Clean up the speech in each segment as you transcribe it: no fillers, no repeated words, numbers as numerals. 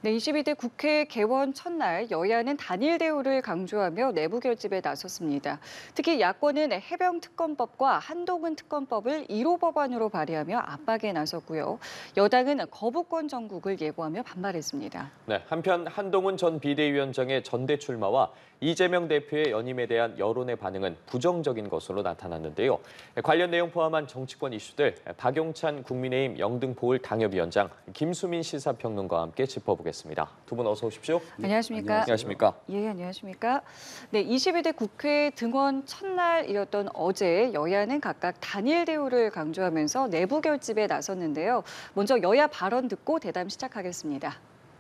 네, 22대 국회 개원 첫날 여야는 단일 대우를 강조하며 내부 결집에 나섰습니다. 특히 야권은 해병 특검법과 한동훈 특검법을 1호 법안으로 발의하며 압박에 나섰고요. 여당은 거부권 정국을 예고하며 반발했습니다. 네, 한편 한동훈 전 비대위원장의 전대 출마와 이재명 대표의 연임에 대한 여론의 반응은 부정적인 것으로 나타났는데요. 관련 내용 포함한 정치권 이슈들 박용찬 국민의힘 영등포을 당협위원장, 김수민 시사평론가와 함께 짚어보겠습니다. 두 분 어서 오십시오. 안녕하십니까? 안녕하십니까? 예, 안녕하십니까? 네, 22대 국회 등원 첫날이었던 어제 여야는 각각 단일 대우를 강조하면서 내부 결집에 나섰는데요. 먼저 여야 발언 듣고 대담 시작하겠습니다.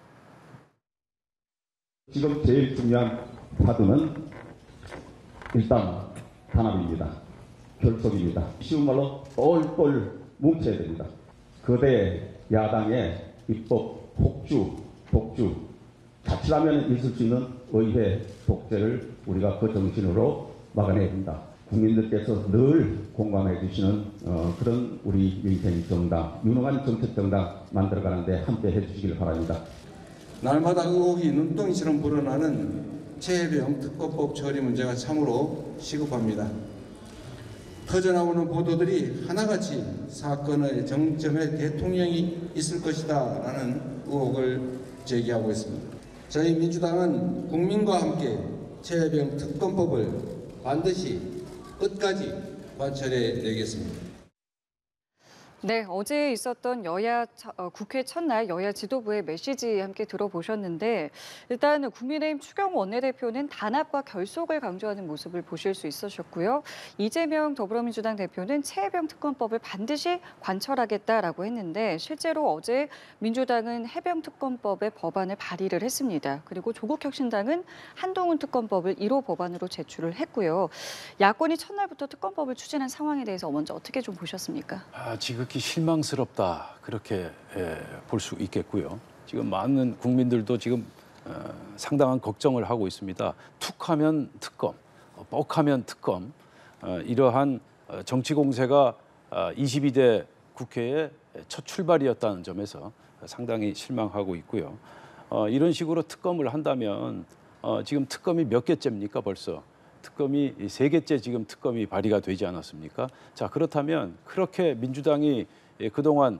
지금 제일 중요한 파도는 일단 단합입니다. 결속입니다. 쉬운 말로 똘똘 뭉쳐야 됩니다. 거대 야당의 입법 폭주, 독주, 자칫하면 있을 수 있는 의회 독재를 우리가 그 정신으로 막아내야 됩니다. 국민들께서 늘 공감해 주시는 그런 우리 민생 정당, 유능한 정책 정당 만들어가는데 함께해 주시길 바랍니다. 날마다 의혹이 눈덩이처럼 불어나는 최혜병 특검법 처리 문제가 참으로 시급합니다. 터져나오는 보도들이 하나같이 사건의 정점에 대통령이 있을 것이다라는 의혹을 제기하고 있습니다. 저희 민주당은 국민과 함께 최혜병 특검법을 반드시 끝까지 관철해 내겠습니다. 네, 어제 있었던 국회 첫날 여야 지도부의 메시지 함께 들어보셨는데 일단 국민의힘 추경호 원내대표는 단합과 결속을 강조하는 모습을 보실 수 있으셨고요. 이재명 더불어민주당 대표는 최혜병 특검법을 반드시 관철하겠다라고 했는데 실제로 어제 민주당은 해병 특검법의 법안을 발의를 했습니다. 그리고 조국혁신당은 한동훈 특검법을 1호 법안으로 제출을 했고요. 야권이 첫날부터 특검법을 추진한 상황에 대해서 먼저 어떻게 좀 보셨습니까? 지극히 실망스럽다 그렇게 볼 수 있겠고요. 지금 많은 국민들도 지금 상당한 걱정을 하고 있습니다. 툭하면 특검, 뻑하면 특검, 이러한 정치 공세가 22대 국회의 첫 출발이었다는 점에서 상당히 실망하고 있고요. 이런 식으로 특검을 한다면 지금 특검이 몇 개째입니까 벌써? 특검이 3개째 지금 특검이 발의가 되지 않았습니까? 자, 그렇다면 그렇게 민주당이 그동안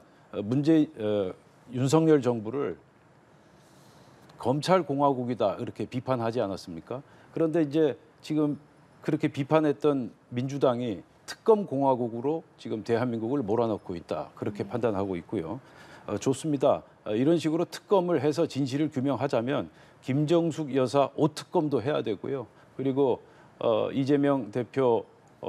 윤석열 정부를 검찰공화국이다 이렇게 비판하지 않았습니까? 그런데 이제 지금 그렇게 비판했던 민주당이 특검공화국으로 지금 대한민국을 몰아넣고 있다 그렇게 판단하고 있고요. 좋습니다. 이런 식으로 특검을 해서 진실을 규명하자면 김정숙 여사 5특검도 해야 되고요. 그리고 이재명 대표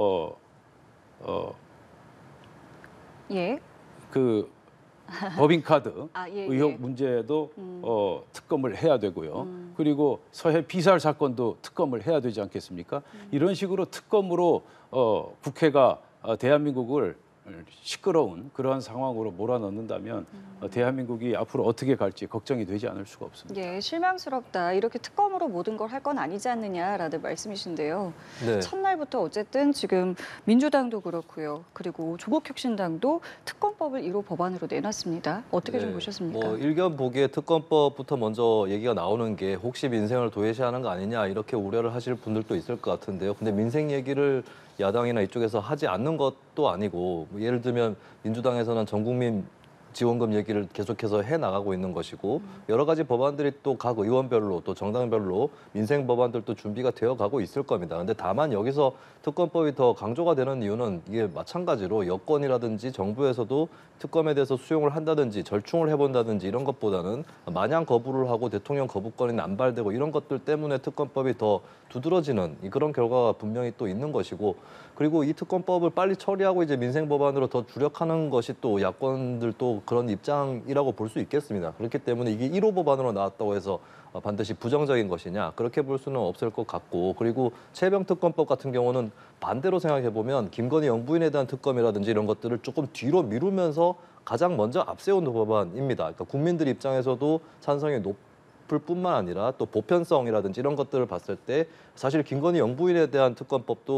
예. 그 법인카드 의혹 예. 문제도 특검을 해야 되고요. 그리고 서해 피살 사건도 특검을 해야 되지 않겠습니까? 이런 식으로 특검으로 국회가 대한민국을 시끄러운 그러한 상황으로 몰아넣는다면 대한민국이 앞으로 어떻게 갈지 걱정이 되지 않을 수가 없습니다. 예, 실망스럽다. 이렇게 특검으로 모든 걸 할 건 아니지 않느냐라는 말씀이신데요. 네. 첫날부터 어쨌든 지금 민주당도 그렇고요. 그리고 조국혁신당도 특검법을 1호 법안으로 내놨습니다. 어떻게 좀 보셨습니까? 일견 보기에 특검법부터 먼저 얘기가 나오는 게 혹시 민생을 도외시하는 거 아니냐 이렇게 우려를 하실 분들도 있을 것 같은데요. 근데 민생 얘기를 야당이나 이쪽에서 하지 않는 것도 아니고 예를 들면 민주당에서는 전국민 지원금 얘기를 계속해서 해나가고 있는 것이고 여러 가지 법안들이 또 각 의원별로 또 정당별로 민생 법안들도 준비가 되어가고 있을 겁니다. 근데 다만 여기서 특검법이 더 강조가 되는 이유는 이게 마찬가지로 여권이라든지 정부에서도 특검에 대해서 수용을 한다든지 절충을 해본다든지 이런 것보다는 마냥 거부를 하고 대통령 거부권이 남발되고 이런 것들 때문에 특검법이 더 두드러지는 그런 결과가 분명히 또 있는 것이고 그리고 이 특검법을 빨리 처리하고 이제 민생 법안으로 더 주력하는 것이 또 야권들도 그런 입장이라고 볼 수 있겠습니다. 그렇기 때문에 이게 1호 법안으로 나왔다고 해서 반드시 부정적인 것이냐 그렇게 볼 수는 없을 것 같고 그리고 최혜병 특검법 같은 경우는 반대로 생각해보면 김건희 영부인에 대한 특검이라든지 이런 것들을 조금 뒤로 미루면서 가장 먼저 앞세운 법안입니다. 그러니까 국민들 입장에서도 찬성이 높을 뿐만 아니라 또 보편성이라든지 이런 것들을 봤을 때 사실 김건희 영부인에 대한 특검법도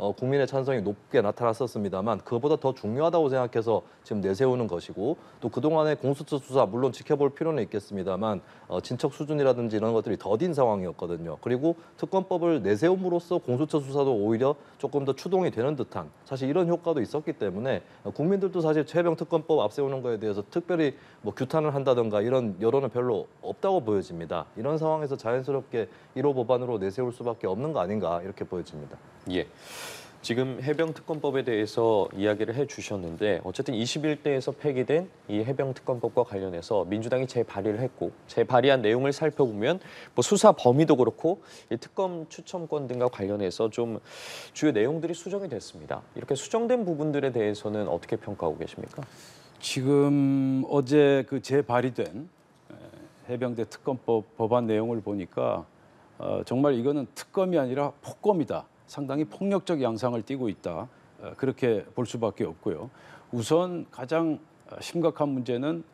국민의 찬성이 높게 나타났었습니다만 그거보다 더 중요하다고 생각해서 지금 내세우는 것이고 또 그동안의 공수처 수사 물론 지켜볼 필요는 있겠습니다만 친척 수준이라든지 이런 것들이 더딘 상황이었거든요. 그리고 특검법을 내세움으로써 공수처 수사도 오히려 조금 더 추동이 되는 듯한 사실 이런 효과도 있었기 때문에 국민들도 사실 최혜병 특검법 앞세우는 거에 대해서 특별히 뭐 규탄을 한다든가 이런 여론은 별로 없다고 보여집니다. 이런 상황에서 자연스럽게 1호 법안으로 내세울 수밖에 없는 거 아닌가 이렇게 보여집니다. 예. 지금 해병특검법에 대해서 이야기를 해주셨는데 어쨌든 21대에서 폐기된 이 해병특검법과 관련해서 민주당이 재발의를 했고 재발의한 내용을 살펴보면 뭐 수사 범위도 그렇고 이 특검 추천권 등과 관련해서 좀 주요 내용들이 수정이 됐습니다. 이렇게 수정된 부분들에 대해서는 어떻게 평가하고 계십니까? 지금 어제 그 재발의된 해병대 특검법 법안 내용을 보니까 정말 이거는 특검이 아니라 폭검이다. 상당히 폭력적 양상을 띠고 있다. 그렇게 볼 수밖에 없고요. 우선 가장 심각한 문제는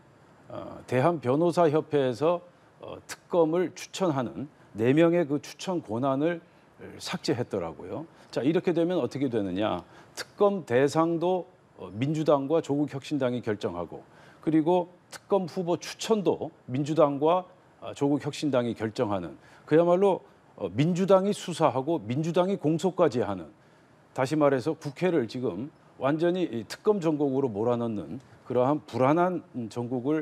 대한변호사협회에서 특검을 추천하는 4명의 그 추천 권한을 삭제했더라고요. 자, 이렇게 되면 어떻게 되느냐. 특검 대상도 민주당과 조국혁신당이 결정하고 그리고 특검 후보 추천도 민주당과 조국혁신당이 결정하는 그야말로 민주당이 수사하고 민주당이 공소까지 하는 다시 말해서 국회를 지금 완전히 특검 전국으로 몰아넣는 그러한 불안한 전국을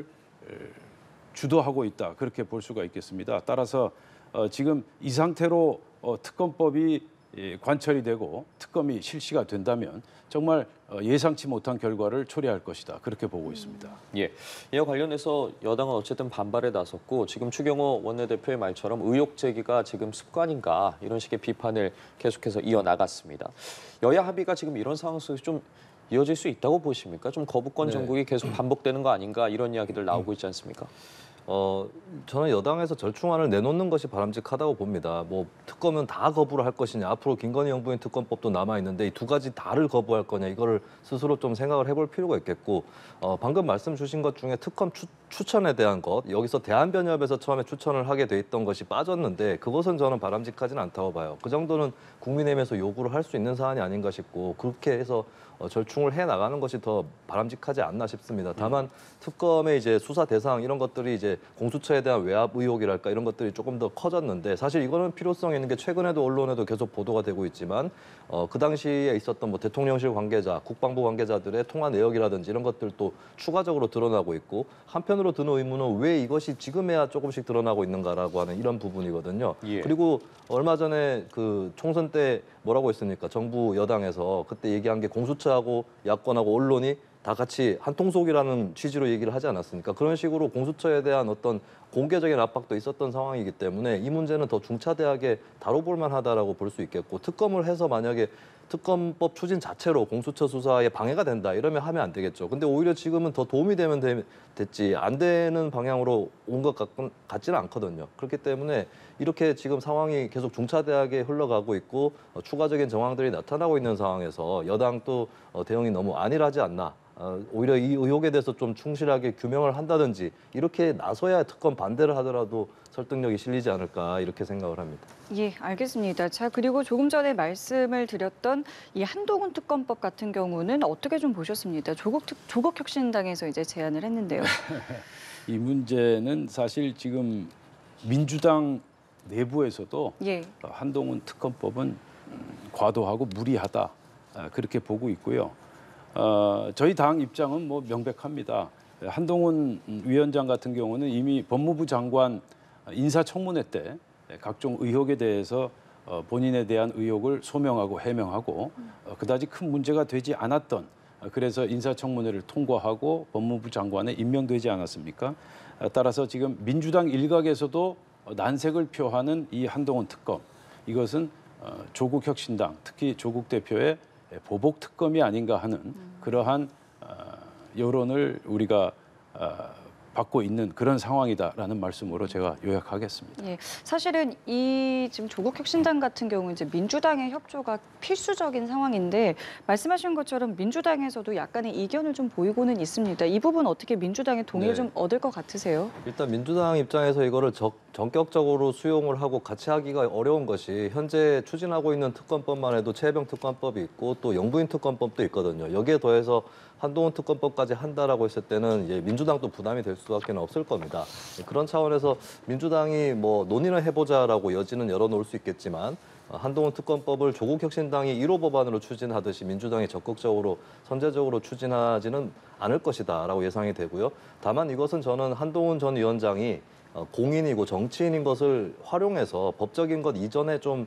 주도하고 있다. 그렇게 볼 수가 있겠습니다. 따라서 지금 이 상태로 특검법이 관철이 되고 특검이 실시가 된다면 정말 예상치 못한 결과를 초래할 것이다. 그렇게 보고 있습니다. 예, 이와 관련해서 여당은 어쨌든 반발에 나섰고 지금 추경호 원내대표의 말처럼 의혹 제기가 지금 습관인가 이런 식의 비판을 계속해서 이어나갔습니다. 여야 합의가 지금 이런 상황 속에서 좀 이어질 수 있다고 보십니까? 좀 거부권 정국이 계속 반복되는 거 아닌가 이런 이야기들 나오고 있지 않습니까? 저는 여당에서 절충안을 내놓는 것이 바람직하다고 봅니다. 뭐 특검은 다 거부를 할 것이냐, 앞으로 김건희 영부인 특검법도 남아 있는데 이 두 가지 다를 거부할 거냐 이거를 스스로 좀 생각을 해볼 필요가 있겠고, 방금 말씀 주신 것 중에 특검 추천에 대한 것, 여기서 대한변협에서 처음에 추천을 하게 돼 있던 것이 빠졌는데 그것은 저는 바람직하지는 않다고 봐요. 그 정도는 국민의힘에서 요구를 할 수 있는 사안이 아닌가 싶고 그렇게 해서 절충을 해 나가는 것이 더 바람직하지 않나 싶습니다. 다만 특검의 이제 수사 대상 이런 것들이 이제 공수처에 대한 외압 의혹이랄까 이런 것들이 조금 더 커졌는데 사실 이거는 필요성이 있는 게 최근에도 언론에도 계속 보도가 되고 있지만 그 당시에 있었던 뭐 대통령실 관계자, 국방부 관계자들의 통화 내역이라든지 이런 것들도 추가적으로 드러나고 있고 한편으로 드는 의문은 왜 이것이 지금에야 조금씩 드러나고 있는가라고 하는 이런 부분이거든요. 예. 그리고 얼마 전에 그 총선 때 뭐라고 했습니까? 정부 여당에서 그때 얘기한 게 공수처하고 야권하고 언론이 다 같이 한통속이라는 취지로 얘기를 하지 않았습니까? 그런 식으로 공수처에 대한 어떤 공개적인 압박도 있었던 상황이기 때문에 이 문제는 더 중차대하게 다뤄볼 만하다라고 볼 수 있겠고 특검을 해서 만약에 특검법 추진 자체로 공수처 수사에 방해가 된다 이러면 하면 안 되겠죠. 근데 오히려 지금은 더 도움이 되면 됐지 안 되는 방향으로 온 것 같지는 않거든요. 그렇기 때문에 이렇게 지금 상황이 계속 중차대하게 흘러가고 있고 추가적인 정황들이 나타나고 있는 상황에서 여당도 대응이 너무 안일하지 않나. 오히려 이 의혹에 대해서 좀 충실하게 규명을 한다든지 이렇게 나서야 특검 반대를 하더라도 설득력이 실리지 않을까 이렇게 생각을 합니다. 예, 알겠습니다. 자, 그리고 조금 전에 말씀을 드렸던 이 한동훈 특검법 같은 경우는 어떻게 좀 보셨습니다. 조국혁신당에서 이제 제안을 했는데요. 이 문제는 사실 지금 민주당 내부에서도 예. 한동훈 특검법은 과도하고 무리하다 그렇게 보고 있고요. 저희 당 입장은 뭐 명백합니다. 한동훈 위원장 같은 경우는 이미 법무부 장관 인사청문회 때 각종 의혹에 대해서 본인에 대한 의혹을 소명하고 해명하고 그다지 큰 문제가 되지 않았던 그래서 인사청문회를 통과하고 법무부 장관에 임명되지 않았습니까? 따라서 지금 민주당 일각에서도 난색을 표하는 이 한동훈 특검 이것은 조국혁신당 특히 조국 대표의 보복 특검이 아닌가 하는 그러한 여론을 우리가 받고 있는 그런 상황이다라는 말씀으로 제가 요약하겠습니다. 예, 사실은 이 지금 조국혁신당 같은 경우 이제 민주당의 협조가 필수적인 상황인데 말씀하신 것처럼 민주당에서도 약간의 이견을 좀 보이고는 있습니다. 이 부분 어떻게 민주당의 동의를 좀 얻을 것 같으세요? 일단 민주당 입장에서 이거를 전격적으로 수용을 하고 같이 하기가 어려운 것이 현재 추진하고 있는 특검법만 해도 최혜병 특검법이 있고 또 영부인 특검법도 있거든요. 여기에 더해서 한동훈 특검법까지 한다라고 했을 때는 이제 민주당도 부담이 될 수밖에 없을 겁니다. 그런 차원에서 민주당이 뭐 논의를 해보자라고 여지는 열어놓을 수 있겠지만 한동훈 특검법을 조국 혁신당이 1호 법안으로 추진하듯이 민주당이 적극적으로 선제적으로 추진하지는 않을 것이다라고 예상이 되고요. 다만 이것은 저는 한동훈 전 위원장이 공인이고 정치인인 것을 활용해서 법적인 것 이전에 좀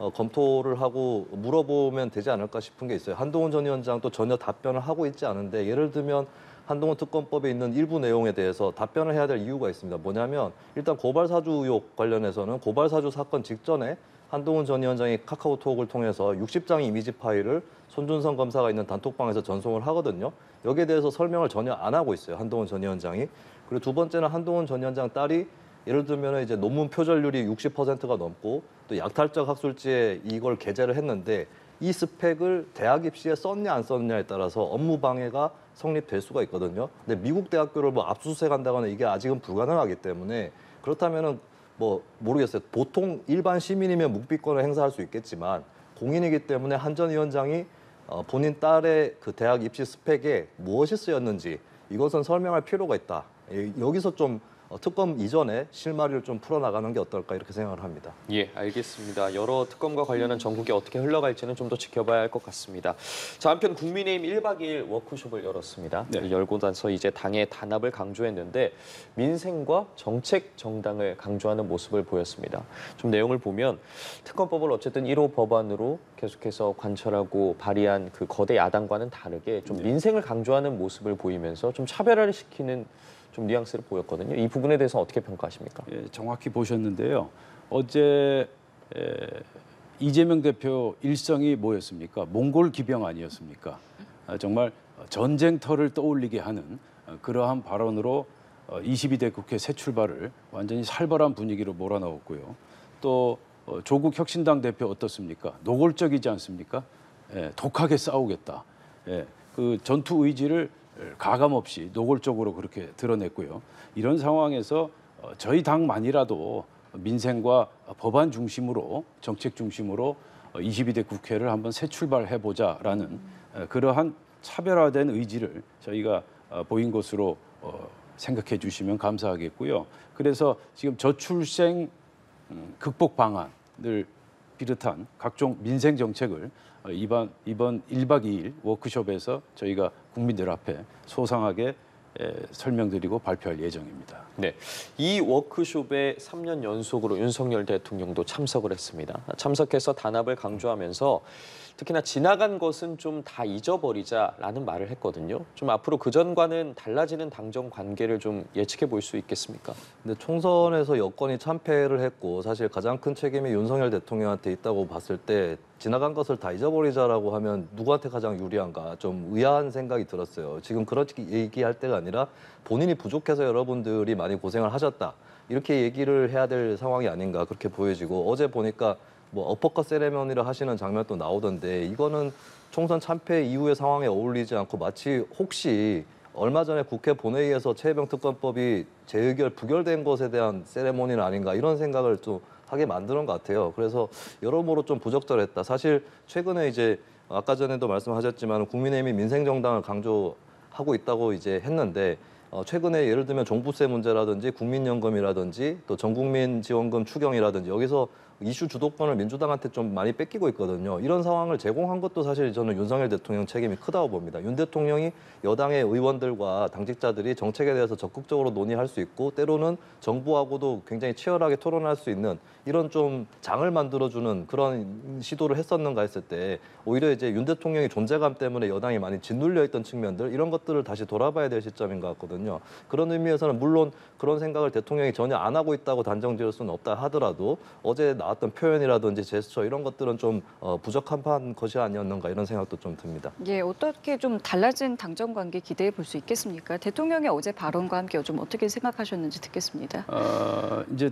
검토를 하고 물어보면 되지 않을까 싶은 게 있어요. 한동훈 전 위원장도 전혀 답변을 하고 있지 않은데 예를 들면 한동훈 특검법에 있는 일부 내용에 대해서 답변을 해야 될 이유가 있습니다. 뭐냐면 일단 고발사주 의혹 관련해서는 고발사주 사건 직전에 한동훈 전 위원장이 카카오톡을 통해서 60장의 이미지 파일을 손준성 검사가 있는 단톡방에서 전송을 하거든요. 여기에 대해서 설명을 전혀 안 하고 있어요. 한동훈 전 위원장이. 그리고 두 번째는 한동훈 전 위원장 딸이 예를 들면 이제 논문 표절률이 60%가 넘고 또 약탈적 학술지에 이걸 게재를 했는데 이 스펙을 대학 입시에 썼냐 안 썼냐에 따라서 업무 방해가 성립될 수가 있거든요. 근데 미국 대학교를 뭐 압수수색한다거나 이게 아직은 불가능하기 때문에 그렇다면은 뭐 모르겠어요. 보통 일반 시민이면 묵비권을 행사할 수 있겠지만 공인이기 때문에 한 전 위원장이 본인 딸의 그 대학 입시 스펙에 무엇이 쓰였는지 이것은 설명할 필요가 있다. 여기서 좀 특검 이전에 실마리를 좀 풀어나가는 게 어떨까 이렇게 생각을 합니다. 예, 알겠습니다. 여러 특검과 관련한 전국이 어떻게 흘러갈지는 좀 더 지켜봐야 할 것 같습니다. 자, 한편 국민의힘 1박 2일 워크숍을 열었습니다. 네. 열고 나서 이제 당의 단합을 강조했는데 민생과 정책 정당을 강조하는 모습을 보였습니다. 좀 내용을 보면 특검법을 어쨌든 1호 법안으로 계속해서 관철하고 발의한 그 거대 야당과는 다르게 좀 민생을 강조하는 모습을 보이면서 좀 차별화를 시키는 좀 뉘앙스를 보였거든요. 이 부분에 대해서 어떻게 평가하십니까? 예, 정확히 보셨는데요. 어제 이재명 대표 일성이 뭐였습니까? 몽골 기병 아니었습니까? 정말 전쟁터를 떠올리게 하는 그러한 발언으로 22대 국회 새 출발을 완전히 살벌한 분위기로 몰아넣었고요. 또 조국 혁신당 대표 어떻습니까? 노골적이지 않습니까? 예, 독하게 싸우겠다. 예, 그 전투 의지를 가감 없이 노골적으로 그렇게 드러냈고요. 이런 상황에서 저희 당만이라도 민생과 법안 중심으로 정책 중심으로 22대 국회를 한번 새 출발해보자라는 그러한 차별화된 의지를 저희가 보인 것으로 생각해 주시면 감사하겠고요. 그래서 지금 저출생 극복 방안을 비롯한 각종 민생 정책을 이번 1박 2일 워크숍에서 저희가 국민들 앞에 소상하게 설명드리고 발표할 예정입니다. 네, 이 워크숍에 3년 연속으로 윤석열 대통령도 참석을 했습니다. 참석해서 단합을 강조하면서 특히나 지나간 것은 좀 다 잊어버리자라는 말을 했거든요. 좀 앞으로 그전과는 달라지는 당정 관계를 좀 예측해 볼 수 있겠습니까? 근데 총선에서 여권이 참패를 했고 사실 가장 큰 책임이 윤석열 대통령한테 있다고 봤을 때 지나간 것을 다 잊어버리자라고 하면 누구한테 가장 유리한가 좀 의아한 생각이 들었어요. 지금 그렇게 얘기할 때가 아니라 본인이 부족해서 여러분들이 많이 고생을 하셨다. 이렇게 얘기를 해야 될 상황이 아닌가 그렇게 보여지고 어제 보니까 뭐 어퍼컷 세레머니를 하시는 장면도 나오던데 이거는 총선 참패 이후의 상황에 어울리지 않고 마치 혹시 얼마 전에 국회 본회의에서 최혜병 특검법이 재의결 부결된 것에 대한 세레모니는 아닌가 이런 생각을 좀 하게 만드는 것 같아요. 그래서 여러모로 좀 부적절했다. 사실 최근에 이제 아까 전에도 말씀하셨지만 국민의힘이 민생정당을 강조하고 있다고 이제 했는데 최근에 예를 들면 종부세 문제라든지 국민연금이라든지 또 전국민 지원금 추경이라든지 여기서 이슈 주도권을 민주당한테 좀 많이 뺏기고 있거든요. 이런 상황을 제공한 것도 사실 저는 윤석열 대통령 책임이 크다고 봅니다. 윤 대통령이 여당의 의원들과 당직자들이 정책에 대해서 적극적으로 논의할 수 있고 때로는 정부하고도 굉장히 치열하게 토론할 수 있는 이런 좀 장을 만들어주는 그런 시도를 했었는가 했을 때 오히려 이제 윤 대통령의 존재감 때문에 여당이 많이 짓눌려 있던 측면들 이런 것들을 다시 돌아봐야 될 시점인 것 같거든요. 그런 의미에서는 물론 그런 생각을 대통령이 전혀 안 하고 있다고 단정 지을 수는 없다 하더라도 어제 나왔던 표현이라든지 제스처 이런 것들은 좀 부적합한 것이 아니었는가 이런 생각도 좀 듭니다. 예, 어떻게 좀 달라진 당정 관계 기대해 볼 수 있겠습니까? 대통령의 어제 발언과 함께 좀 어떻게 생각하셨는지 듣겠습니다. 이제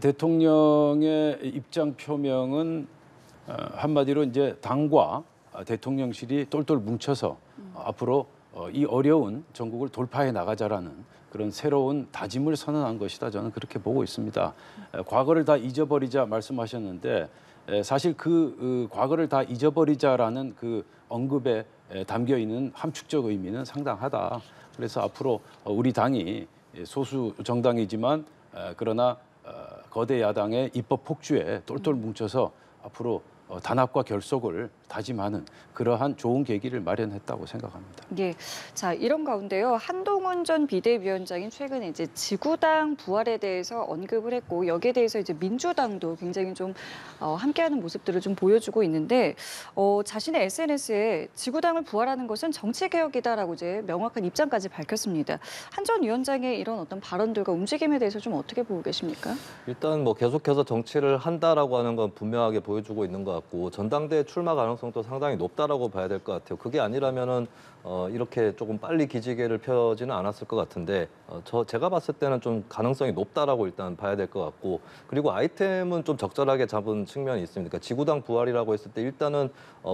대통령의 입장 표명은 한마디로 이제 당과 대통령실이 똘똘 뭉쳐서 앞으로 이 어려운 전국을 돌파해 나가자라는 그런 새로운 다짐을 선언한 것이다. 저는 그렇게 보고 있습니다. 과거를 다 잊어버리자 말씀하셨는데 사실 그 과거를 다 잊어버리자라는 그 언급에 담겨 있는 함축적 의미는 상당하다. 그래서 앞으로 우리 당이 소수 정당이지만 그러나 거대 야당의 입법 폭주에 똘똘 뭉쳐서 앞으로 단합과 결속을 다짐하는 그러한 좋은 계기를 마련했다고 생각합니다. 예. 자, 이런 가운데요. 한동훈 전 비대위원장이 최근에 이제 지구당 부활에 대해서 언급을 했고 여기에 대해서 이제 민주당도 굉장히 좀 함께하는 모습들을 좀 보여주고 있는데 자신의 SNS에 지구당을 부활하는 것은 정치 개혁이다라고 이제 명확한 입장까지 밝혔습니다. 한 전 위원장의 이런 어떤 발언들과 움직임에 대해서 좀 어떻게 보고 계십니까? 일단 뭐 계속해서 정치를 한다라고 하는 건 분명하게 보여주고 있는 것 같고 전당대회 출마 가능성도 상당히 높다라고 봐야 될 것 같아요. 그게 아니라면은 이렇게 조금 빨리 기지개를 펴지는 않았을 것 같은데 제가 봤을 때는 좀 가능성이 높다라고 일단 봐야 될 것 같고 그리고 아이템은 좀 적절하게 잡은 측면이 있습니다. 그러니까 지구당 부활이라고 했을 때 일단은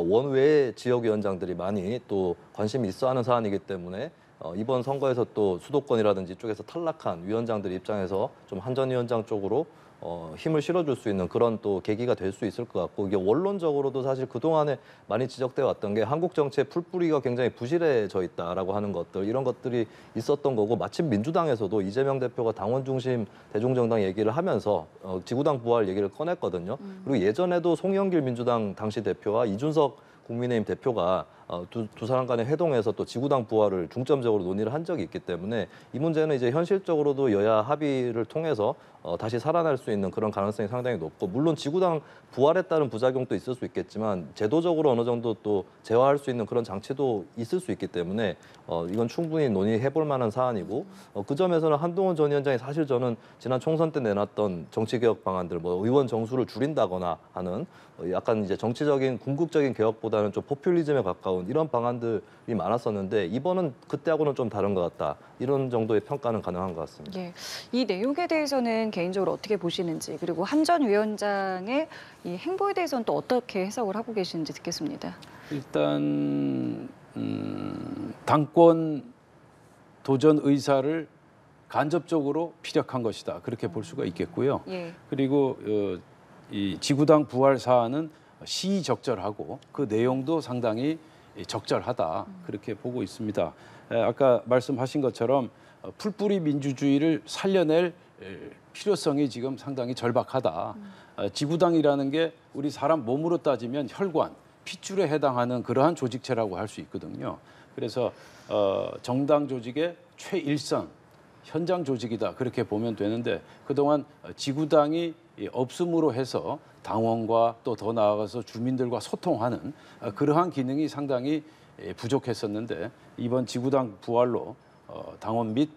원외 지역위원장들이 많이 또 관심이 있어하는 사안이기 때문에 이번 선거에서 또 수도권이라든지 쪽에서 탈락한 위원장들 입장에서 좀 한 전 위원장 쪽으로 힘을 실어줄 수 있는 그런 또 계기가 될 수 있을 것 같고 이게 원론적으로도 사실 그동안에 많이 지적돼 왔던 게 한국 정치의 풀뿌리가 굉장히 부실해져 있다라고 하는 것들 이런 것들이 있었던 거고 마침 민주당에서도 이재명 대표가 당원 중심 대중정당 얘기를 하면서 지구당 부활 얘기를 꺼냈거든요. 그리고 예전에도 송영길 민주당 당시 대표와 이준석 국민의힘 대표가 두 사람 간의 회동에서 또 지구당 부활을 중점적으로 논의를 한 적이 있기 때문에 이 문제는 이제 현실적으로도 여야 합의를 통해서 다시 살아날 수 있는 그런 가능성이 상당히 높고 물론 지구당 부활에 따른 부작용도 있을 수 있겠지만 제도적으로 어느 정도 또 제어할 수 있는 그런 장치도 있을 수 있기 때문에 이건 충분히 논의해볼 만한 사안이고 그 점에서는 한동훈 전 위원장이 사실 저는 지난 총선 때 내놨던 정치개혁 방안들 뭐 의원 정수를 줄인다거나 하는 약간 이제 정치적인 궁극적인 개혁보다는 좀 포퓰리즘에 가까운 이런 방안들이 많았었는데 이번은 그때하고는 좀 다른 것 같다. 이런 정도의 평가는 가능한 것 같습니다. 예. 이 내용에 대해서는 개인적으로 어떻게 보시는지 그리고 한 전 위원장의 이 행보에 대해서는 또 어떻게 해석을 하고 계시는지 듣겠습니다. 일단 당권 도전 의사를 간접적으로 피력한 것이다. 그렇게 볼 수가 있겠고요. 예. 그리고 이 지구당 부활 사안은 시의적절하고 그 내용도 상당히 적절하다. 그렇게 보고 있습니다. 아까 말씀하신 것처럼 풀뿌리 민주주의를 살려낼 필요성이 지금 상당히 절박하다. 지구당이라는 게 우리 사람 몸으로 따지면 혈관, 핏줄에 해당하는 그러한 조직체라고 할 수 있거든요. 그래서 정당 조직의 최일선, 현장 조직이다. 그렇게 보면 되는데 그동안 지구당이 없음으로 해서 당원과 또 더 나아가서 주민들과 소통하는 그러한 기능이 상당히 부족했었는데 이번 지구당 부활로 당원 및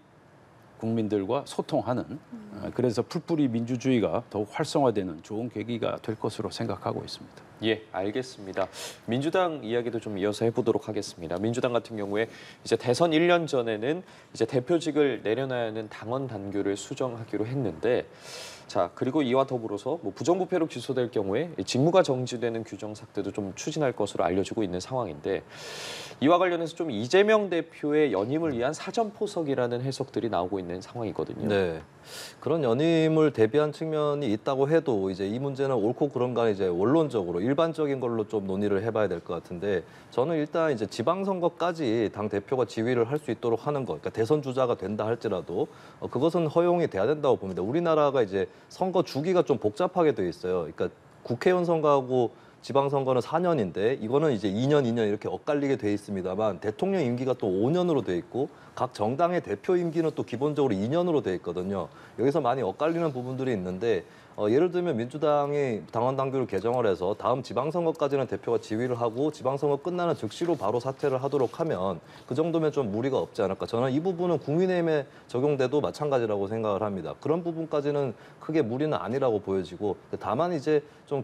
국민들과 소통하는 그래서 풀뿌리 민주주의가 더욱 활성화되는 좋은 계기가 될 것으로 생각하고 있습니다. 예, 알겠습니다. 민주당 이야기도 좀 이어서 해보도록 하겠습니다. 민주당 같은 경우에 이제 대선 1년 전에는 이제 대표직을 내려놔야 하는 당원 단규를 수정하기로 했는데 자, 그리고 이와 더불어서 뭐 부정부패로 기소될 경우에 직무가 정지되는 규정 삭제도 좀 추진할 것으로 알려지고 있는 상황인데 이와 관련해서 좀 이재명 대표의 연임을 위한 사전포석이라는 해석들이 나오고 있는 상황이거든요. 네. 그런 연임을 대비한 측면이 있다고 해도 이제 이 문제는 옳고 그른가 이제 원론적으로 일반적인 걸로 좀 논의를 해봐야 될 것 같은데 저는 일단 이제 지방선거까지 당 대표가 지휘를 할 수 있도록 하는 것, 그러니까 대선 주자가 된다 할지라도 그것은 허용이 돼야 된다고 봅니다. 우리나라가 이제 선거 주기가 좀 복잡하게 돼 있어요. 그러니까 국회의원 선거하고 지방선거는 4년인데 이거는 이제 2년 이렇게 엇갈리게 돼 있습니다만 대통령 임기가 또 5년으로 돼 있고 각 정당의 대표 임기는 또 기본적으로 2년으로 돼 있거든요. 여기서 많이 엇갈리는 부분들이 있는데 예를 들면 민주당이 당원 당규를 개정을 해서 다음 지방선거까지는 대표가 지휘를 하고 지방선거 끝나는 즉시로 바로 사퇴를 하도록 하면 그 정도면 좀 무리가 없지 않을까. 저는 이 부분은 국민의힘에 적용돼도 마찬가지라고 생각을 합니다. 그런 부분까지는 크게 무리는 아니라고 보여지고 다만 이제 좀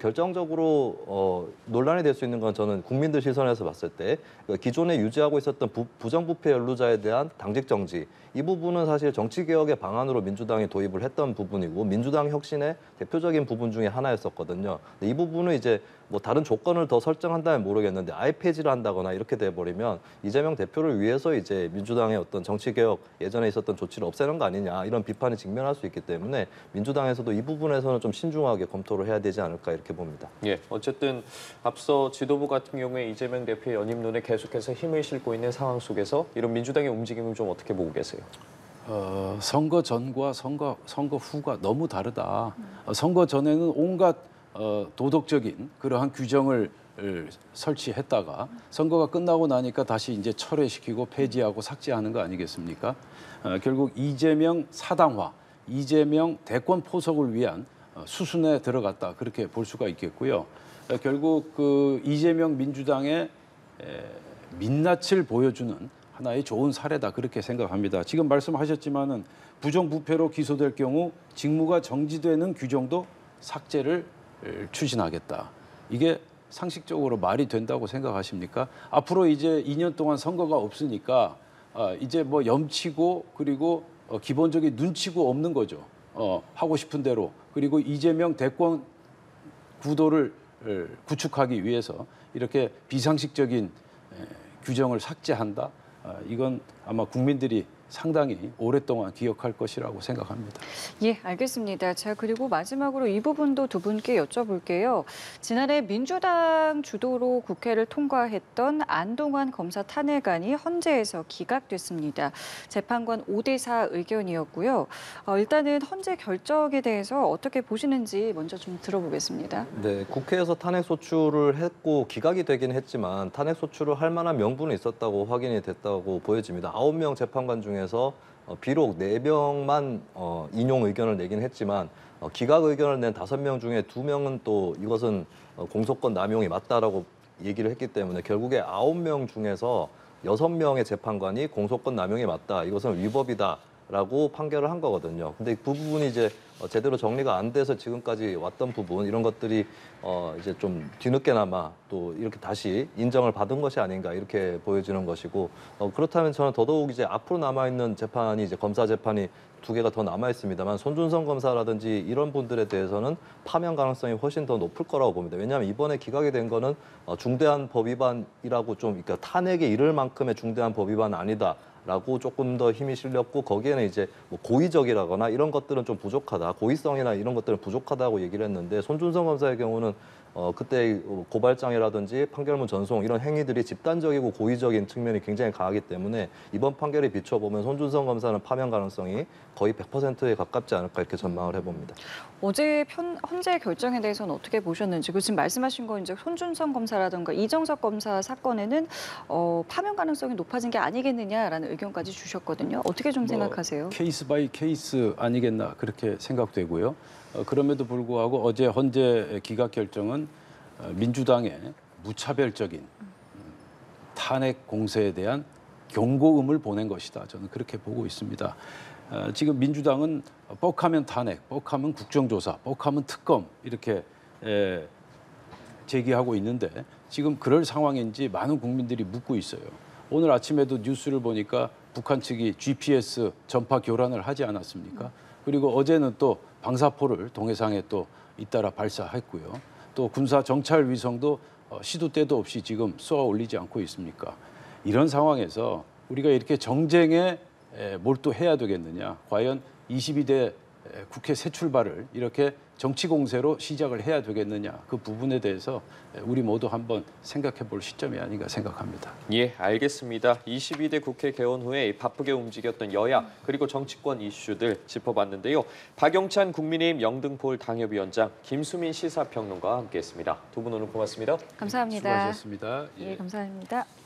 결정적으로 논란이 될 수 있는 건 저는 국민들 시선에서 봤을 때 기존에 유지하고 있었던 부정부패 연루자에 대한 당직 정지 이 부분은 사실 정치개혁의 방안으로 민주당이 도입을 했던 부분이고 민주당 혁신의 대표적인 부분 중에 하나였었거든요. 근데 이 부분은 이제 뭐 다른 조건을 더 설정한다면 모르겠는데 아예 폐지를 한다거나 이렇게 돼버리면 이재명 대표를 위해서 이제 민주당의 어떤 정치개혁 예전에 있었던 조치를 없애는 거 아니냐 이런 비판이 직면할 수 있기 때문에 민주당에서도 이 부분에서는 좀 신중하게 검토를 해야 되지 않을까 이렇게 봅니다. 예, 어쨌든 앞서 지도부 같은 경우에 이재명 대표의 연임론에 계속해서 힘을 싣고 있는 상황 속에서 이런 민주당의 움직임을 좀 어떻게 보고 계세요? 선거 전과 선거 후가 너무 다르다. 선거 전에는 온갖 도덕적인 그러한 규정을 설치했다가 선거가 끝나고 나니까 다시 이제 철회시키고 폐지하고 삭제하는 거 아니겠습니까? 결국 이재명 사당화, 이재명 대권 포석을 위한 수순에 들어갔다 그렇게 볼 수가 있겠고요. 결국 그 이재명 민주당의 민낯을 보여주는 하나의 좋은 사례다 그렇게 생각합니다. 지금 말씀하셨지만은 부정부패로 기소될 경우 직무가 정지되는 규정도 삭제를 추진하겠다. 이게 상식적으로 말이 된다고 생각하십니까? 앞으로 이제 2년 동안 선거가 없으니까 이제 뭐 염치고 그리고 기본적인 눈치고 없는 거죠. 하고 싶은 대로. 그리고 이재명 대권 구도를 구축하기 위해서 이렇게 비상식적인 규정을 삭제한다. 이건 아마 국민들이 상당히 오랫동안 기억할 것이라고 생각합니다. 예, 알겠습니다. 자, 그리고 마지막으로 이 부분도 두 분께 여쭤볼게요. 지난해 민주당 주도로 국회를 통과했던 안동환 검사 탄핵안이 헌재에서 기각됐습니다. 재판관 5대4 의견이었고요. 일단은 헌재 결정에 대해서 어떻게 보시는지 먼저 좀 들어보겠습니다. 네, 국회에서 탄핵 소추를 했고 기각이 되긴 했지만 탄핵 소추를 할 만한 명분은 있었다고 확인이 됐다고 보여집니다. 9명 재판관 중에서 비록 4명만 인용 의견을 내긴 했지만 기각 의견을 낸 5명 중에 2명은 또 이것은 공소권 남용이 맞다라고 얘기를 했기 때문에 결국에 9명 중에서 6명의 재판관이 공소권 남용이 맞다. 이것은 위법이다라고 판결을 한 거거든요. 근데 그 부분이 이제 제대로 정리가 안 돼서 지금까지 왔던 부분 이런 것들이 이제 좀 뒤늦게나마 또 이렇게 다시 인정을 받은 것이 아닌가 이렇게 보여지는 것이고 그렇다면 저는 더더욱 이제 앞으로 남아 있는 재판이 이제 검사 재판이 2개가 더 남아 있습니다만 손준성 검사라든지 이런 분들에 대해서는 파면 가능성이 훨씬 더 높을 거라고 봅니다. 왜냐하면 이번에 기각이 된 거는 중대한 법 위반이라고 좀 그러니까 탄핵에 이를 만큼의 중대한 법 위반은 아니다. 라고 조금 더 힘이 실렸고 거기에는 이제 뭐 고의적이라거나 이런 것들은 좀 부족하다. 고의성이나 이런 것들은 부족하다고 얘기를 했는데 손준성 검사의 경우는 그때 고발장이라든지 판결문 전송 이런 행위들이 집단적이고 고의적인 측면이 굉장히 강하기 때문에 이번 판결에 비춰보면 손준성 검사는 파면 가능성이 거의 100%에 가깝지 않을까 이렇게 전망을 해봅니다. 어제 헌재 결정에 대해서는 어떻게 보셨는지, 지금 말씀하신 건 이제 손준성 검사라든가 이정석 검사 사건에는 파면 가능성이 높아진 게 아니겠느냐라는 의견까지 주셨거든요. 어떻게 좀 생각하세요? 케이스 바이 케이스 아니겠나 그렇게 생각되고요. 그럼에도 불구하고 어제 헌재 기각 결정은 민주당의 무차별적인 탄핵 공세에 대한 경고음을 보낸 것이다. 저는 그렇게 보고 있습니다. 지금 민주당은 뻑하면 탄핵, 뻑하면 국정조사, 뻑하면 특검 이렇게 제기하고 있는데 지금 그럴 상황인지 많은 국민들이 묻고 있어요. 오늘 아침에도 뉴스를 보니까 북한 측이 GPS 전파 교란을 하지 않았습니까? 그리고 어제는 또 방사포를 동해상에 또 잇따라 발사했고요. 또 군사 정찰 위성도 시도 때도 없이 지금 쏘아 올리지 않고 있습니까? 이런 상황에서 우리가 이렇게 정쟁에 몰두해야 되겠느냐? 과연 22대 국회 새 출발을 이렇게 정치 공세로 시작을 해야 되겠느냐? 그 부분에 대해서 우리 모두 한번 생각해 볼 시점이 아닌가 생각합니다. 예, 알겠습니다. 22대 국회 개원 후에 바쁘게 움직였던 여야 그리고 정치권 이슈들 짚어봤는데요. 박영찬 국민의힘 영등포 당협위원장, 김수민 시사평론가와 함께했습니다. 두 분 오늘 고맙습니다. 감사합니다. 수고하셨습니다. 예, 감사합니다.